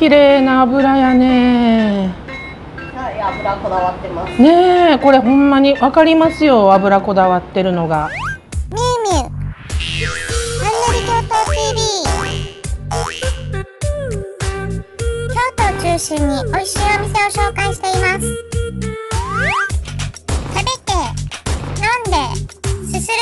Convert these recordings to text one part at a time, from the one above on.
綺麗な油やね。 はい、油こだわってます。 ねえ、これほんまにわかりますよ、油こだわってるのが。 みゆみゆハンナリ京都 TV。 京都を中心に美味しいお店を紹介しています。食べて飲んですする。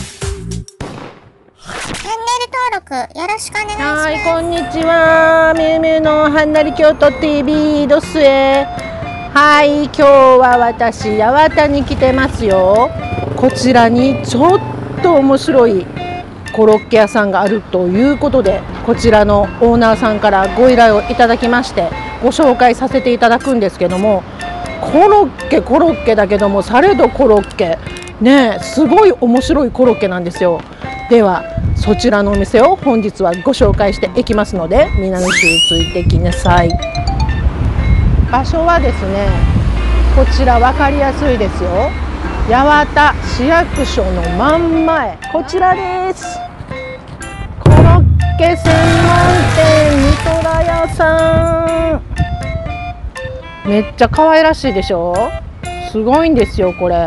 チャンネル登録よろしくお願いします。 はい、こんにちは。みゆみゆのはんなり京都 TV どすえ。はい、今日は私八幡に来てますよ。こちらにちょっと面白いコロッケ屋さんがあるということで、こちらのオーナーさんからご依頼をいただきましてご紹介させていただくんですけども、コロッケだけどもされどコロッケね、すごい面白いコロッケなんですよ。ではそちらのお店を本日はご紹介していきますので、みんなの衆ついてきなさい。場所はですね、こちら分かりやすいですよ。八幡市役所の真ん前、こちらです。コロッケ専門店みとら屋さん。めっちゃ可愛らしいでしょ。すごいんですよこれ。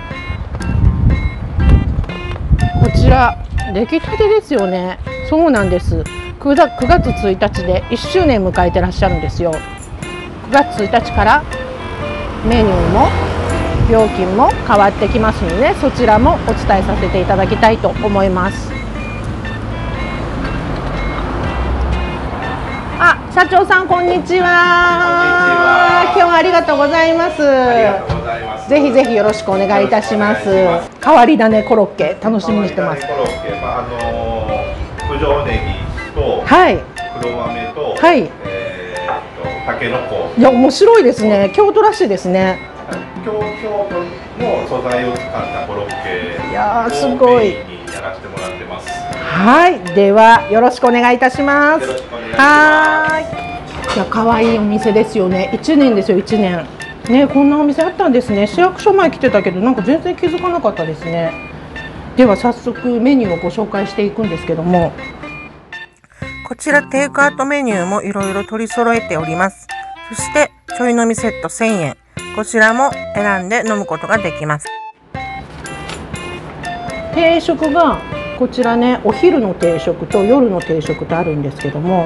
こちら出来たてですよね。そうなんです。9月1日で1周年迎えてらっしゃるんですよ。9月1日からメニューも料金も変わってきますので、そちらもお伝えさせていただきたいと思います。あ、社長さんこんにちは。今日はありがとうございます。ぜひぜひよろしくお願いいたします。変わり種コロッケ楽しみにしてます。 コロッケ、九条ネギと、 はい、 黒豆と、 はい、 たけのこ。 いや面白いですね。京都らしいですね。 京都の素材を使ったコロッケ。 いやーすごい。 やらせてもらってます。 はい、ではよろしくお願いいたします。はい。いや可愛いお店ですよね。1年ですよ1年。ね、こんなお店あったんですね。市役所前来てたけどなんか全然気づかなかったですね。では早速メニューをご紹介していくんですけども、こちらテイクアウトメニューもいろいろ取り揃えております。そしてちょい飲みセット1000円、こちらも選んで飲むことができます。定食がこちらね、お昼の定食と夜の定食とあるんですけども、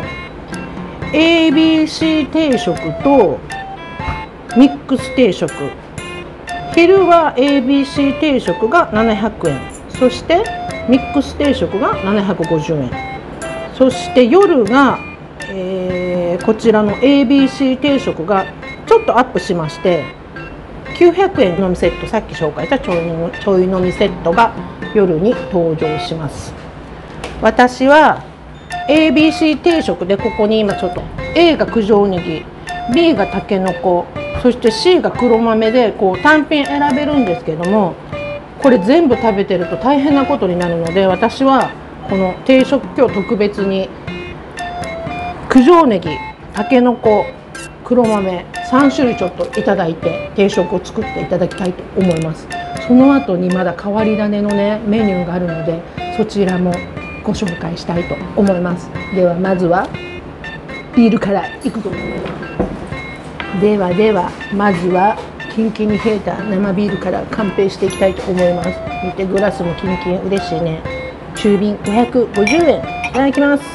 ABC 定食とミックス定食、昼は ABC 定食が700円、そしてミックス定食が750円、そして夜が、こちらの ABC 定食がちょっとアップしまして900円飲みセット、さっき紹介したちょい飲みセットが夜に登場します。私は ABC 定食でここに今ちょっと A が九条ネギ、 B がたけのこ、そして C が黒豆でこう単品選べるんですけども、これ全部食べてると大変なことになるので、私はこの定食今日特別に九条ネギ、たけのこ、黒豆3種類ちょっといただいて定食を作っていただきたいと思います。その後にまだ変わり種のねメニューがあるので、そちらもご紹介したいと思います。ではまずはビールからいくと思います。ではまずはキンキンに冷えた生ビールから乾杯していきたいと思います。見て、グラスもキンキン嬉しいね。中瓶550円、いただきます。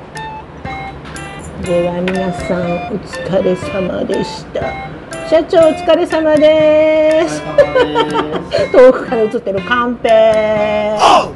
では皆さんお疲れ様でした。社長お疲れ様です。遠くから映ってる乾杯。はい、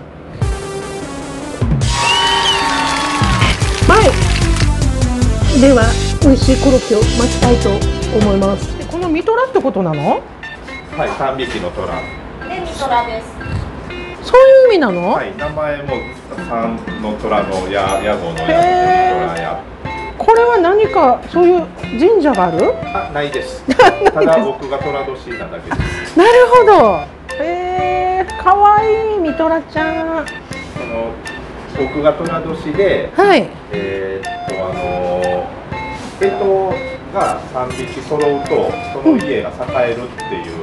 では美味しいコロッケを待ちたいと思います。このミトラってことなの？ はい、3匹の虎。 で、みそらです。 そういう意味なの？ はい、名前も3の虎の屋号の虎や。 これは何かそういう神社がある？ あ、ないです。ただ僕が虎年なだけです。 なるほど。かわいいみとらちゃん。 僕が虎年で、 はい。 干支が3匹揃うとその家が栄えるっていう、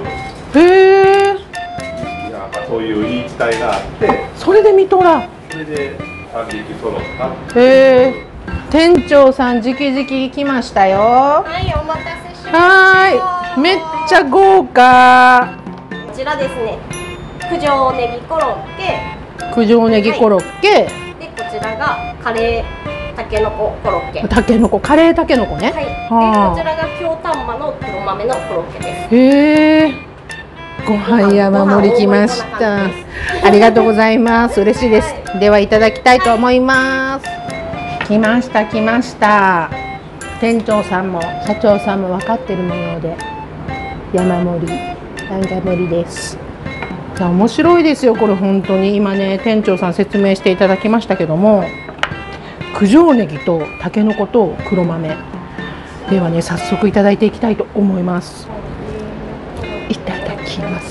なんかそういう言い伝えがあって、 それでみとら。 それで3匹揃ったっていう。 店長さん直々来ましたよ。 はい、お待たせしました。 はーい、めっちゃ豪華。 こちらですね、九条ネギコロッケ九条ネギコロッケ、 で、こちらがカレーたけのこコロッケ。 たけのこ、カレーたけのこね。 はい。で、 はあこちらが京丹波の黒豆のコロッケです。 へえ。ご飯山盛り来ましご飯た。 大盛りこんな感じですありがとうございます。嬉しいです。 はではいただきたいと思います。来ました来ました。店長さんも社長さんも分かってる模様で山盛り山盛りです。いや面白いですよこれ本当に。今ね店長さん説明していただきましたけども、九条ネギとたけのこと黒豆ではね早速いただいていきたいと思います。いただきます。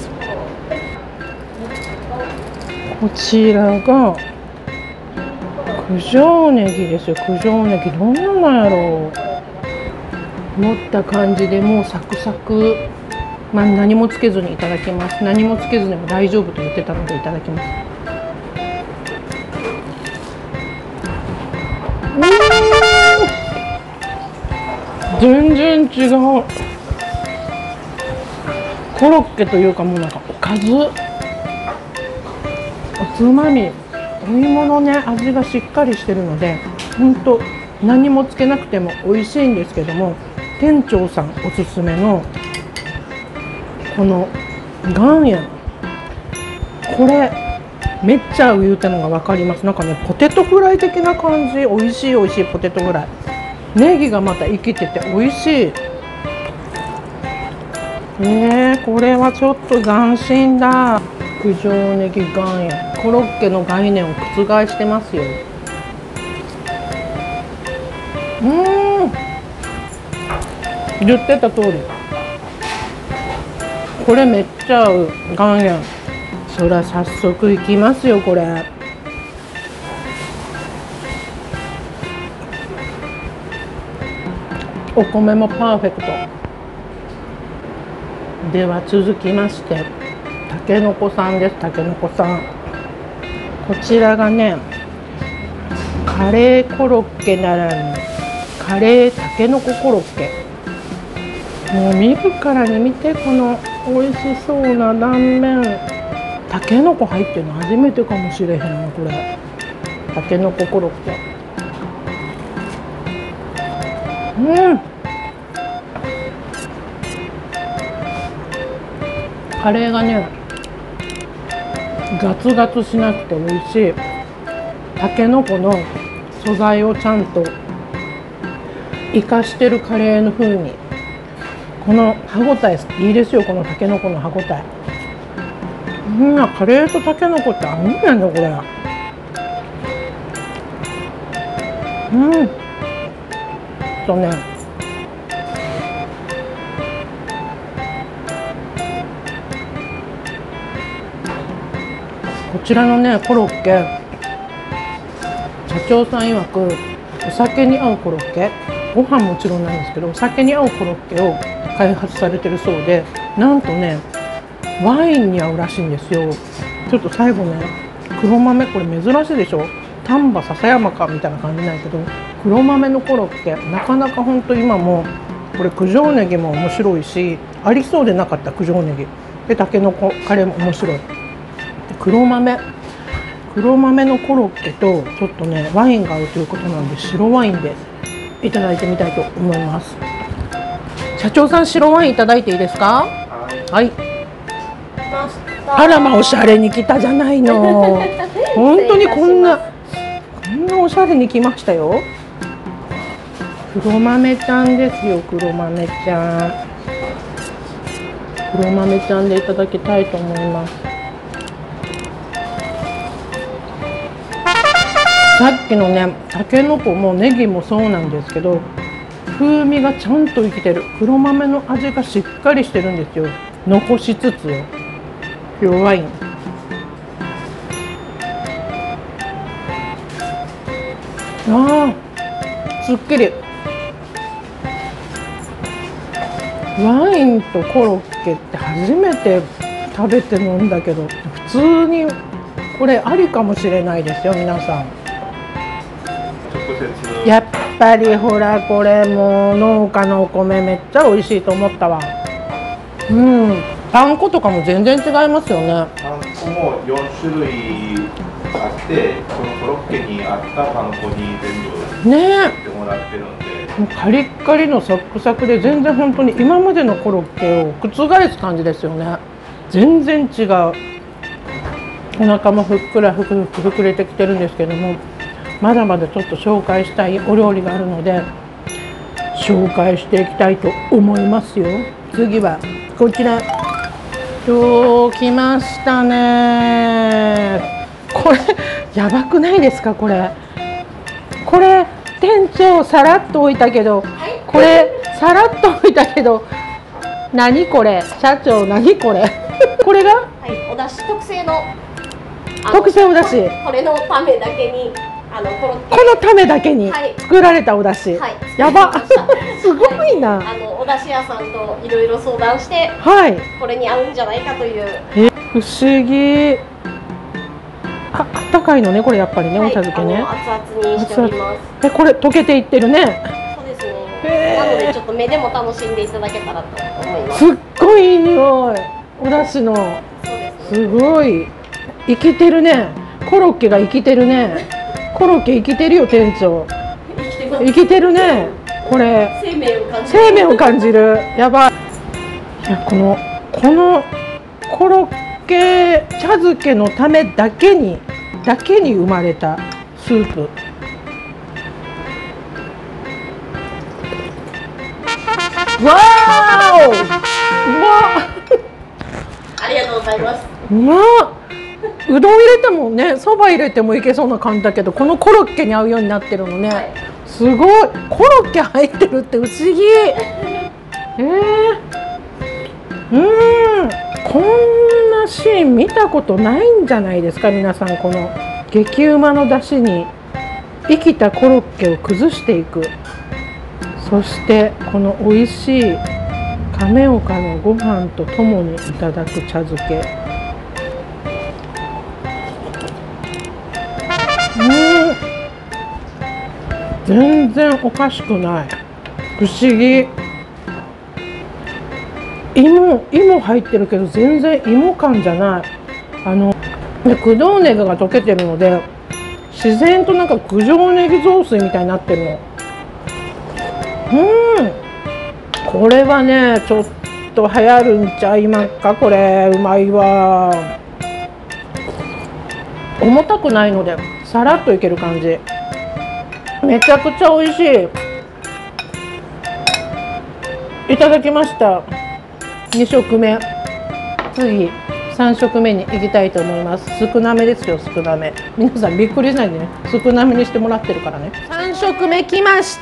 こちらが九条ネギですよ。九条ネギどんなのやろう。持った感じでもうサクサク。まあ何もつけずにいただきます。何もつけずでも大丈夫と言ってたのでいただきます。全然違う。コロッケというかもうなんかおかず、おつまみ、お芋のね味がしっかりしてるので本当何もつけなくても美味しいんですけども、店長さんおすすめのこの岩塩、これめっちゃ合う言うてのが分かります。なんかねポテトフライ的な感じ。美味しい美味しいポテトフライ。ネギがまた生きてて美味しい。これはちょっと斬新だ。九条ネギ岩塩、コロッケの概念を覆してますよ。言ってた通りこれめっちゃ合う岩塩。そら早速いきますよこれ。お米もパーフェクトでは続きましてたけのこさんです。たけのこさん、こちらがねカレーコロッケならぬカレーたけのこコロッケ。もう見るからに見てこの美味しそうな断面。たけのこ入ってるの初めてかもしれへんなこれ。たけのこコロッケ。カレーがねガツガツしなくて美味しい。たけのこの素材をちゃんと生かしてるカレーの風味。この歯ごたえいいですよ。このたけのこの歯ごたえ。カレーとたけのこって合うんやねこれ。とねこちらのねコロッケ、社長さん曰くお酒に合うコロッケ、ご飯もちろんなんですけどお酒に合うコロッケを開発されてるそうで、なんとねワインに合うらしいんですよ。ちょっと最後ね黒豆、これ珍しいでしょ。丹波篠山かみたいな感じなんやけど黒豆のコロッケなかなか本当今もこれ九条ネギも面白いし、ありそうでなかった九条ネギでたけのこカレーも面白い。黒豆のコロッケとちょっとねワインが合うということなんで白ワインでいただいてみたいと思います。社長さん白ワインいただいていいですか。はい。あらまおしゃれに来たじゃないの。本当にこんなおしゃれに来ましたよ。黒豆ちゃんですよ。黒豆ちゃん。黒豆ちゃんでいただきたいと思います。さっきのねたけのこもネギもそうなんですけど風味がちゃんと生きてる。黒豆の味がしっかりしてるんですよ。残しつつよ白ワイン。すっきり。ワインとコロッケって初めて食べて飲んだけど普通にこれありかもしれないですよ皆さん。 直接やっぱりほらこれもう農家のお米めっちゃ美味しいと思ったわ。パン粉とかも全然違いますよね。 パン粉も4種類あって、そのコロッケに合ったパン粉に全部ね作ってもらってるんで、 もうカリッカリのサックサクで全然本当に今までのコロッケを覆す感じですよね。全然違う。お腹もふっくら膨れてきてるんですけども、まだまだちょっと紹介したいお料理があるので紹介していきたいと思いますよ。次はこちら。来ましたね。これやばくないですか？これ店長さらっと置いたけど、これさらっと置いたけど、何これ社長、何これこれが、 はい、お出汁特製の特製お出汁、 これのためだけにコロッケ、 このためだけに作られたお出汁、 はい、 やばすごいな。 お出汁屋さんといろいろ相談して、 はい、 これに合うんじゃないかという。 不思議。あったかいのね、これやっぱりね、お茶漬けね。 熱々にしております。 これ溶けていってるね。 そうですね。なのでちょっと目でも楽しんでいただけたらと思います。 すっごいいい匂い。お出汁の。すごい生きてるね。コロッケが生きてるね。コロッケ生きてるよ店長。生きてるね。これ生命を感じる。やばい。いやこのコロッケ茶漬けのためだけに生まれたスープ。わーお、うまっありがとうございます。 うまっ。うどん入れてもね、そば入れてもいけそうな感じだけど、このコロッケに合うようになってるのね、はい、すごい。コロッケ入ってるって不思議こんなシーン見たことないんじゃないですか皆さん。この激うまの出汁に生きたコロッケを崩していく、そしてこの美味しい亀岡のご飯とともにいただく茶漬け。全然おかしくない。不思議。芋入ってるけど全然芋感じゃない。九条ネギが溶けてるので自然となんか九条ネギ雑炊みたいになってるの。これはねちょっと流行るんちゃいまっか。これうまいわ。重たくないのでさらっといける感じ。めちゃくちゃ美味しい。いただきました。2食目。次3食目に行きたいと思います。少なめですよ、少なめ。皆さんびっくりしないでね、少なめにしてもらってるからね。3食目来ました。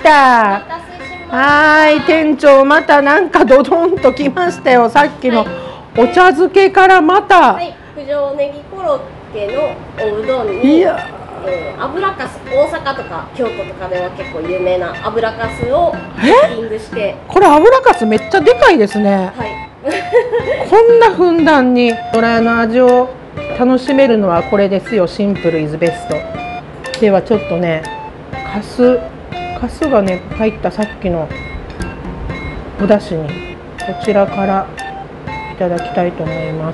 はい、店長またなんかドドンと来ましたよ。さっきのお茶漬けからまた、 はい、九条ネギコロッケのおうどんに油かす、大阪とか京都とかでは結構有名な油かすをトッピングして。 これ油かすめっちゃでかいですね。 はいこんなふんだんにどらの味を楽しめるのはこれですよ。シンプルイズベスト。ではちょっとねかすがね入ったさっきのお出汁にこちらからいただきたいと思います。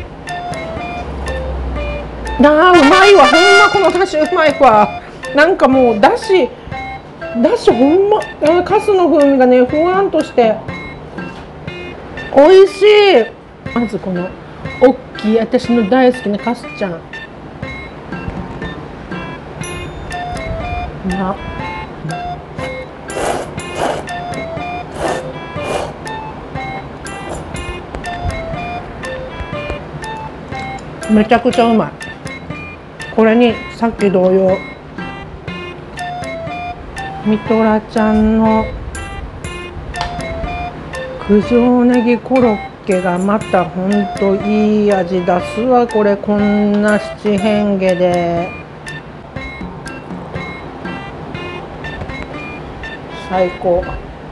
うまいわ、ほんまこの出汁うまいわ。なんかもう出汁ほんまかすの風味がねふわんとして美味しい。まずこの大きい私の大好きなかすちゃん。めちゃくちゃうまい。これにさっき同様みとらちゃんの九条ネギコロッケがまたほんといい味出すわ。これこんな七変化で最高。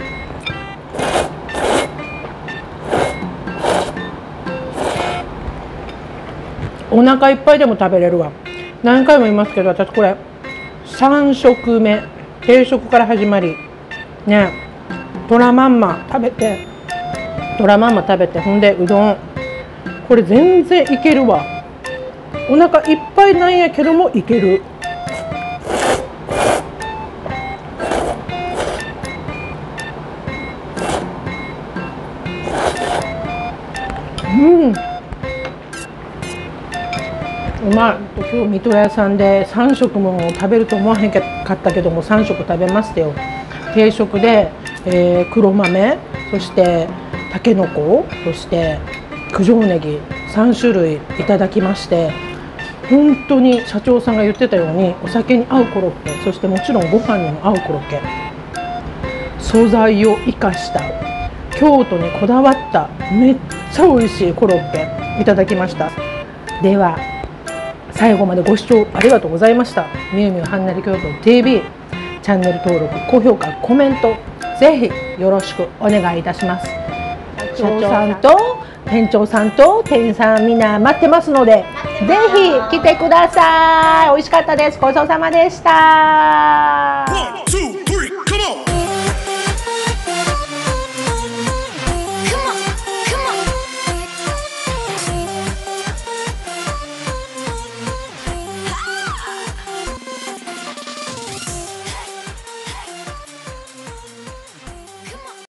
お腹いっぱいでも食べれるわ。何回も言いますけど私これ3食目定食から始まりね、トラまんま食べて、ほんでうどん、これ全然いけるわ。お腹いっぱいなんやけどもいける。うまい。今日水戸屋さんで3食も食べると思わへんかったけども3食食べましたよ。定食で、黒豆、そしてたけのこ、そして九条ネギ3種類いただきまして、本当に社長さんが言ってたようにお酒に合うコロッケ、そしてもちろんご飯にも合うコロッケ、素材を生かした京都にこだわっためっちゃ美味しいコロッケいただきました。では最後までご視聴ありがとうございました。みゆみゆはんなり京都 TV、 チャンネル登録、高評価、コメントぜひよろしくお願いいたします。社長さんと店長さんと店員さんみんな待ってますので、ぜひ来てください。美味しかったです。ごちそうさまでした。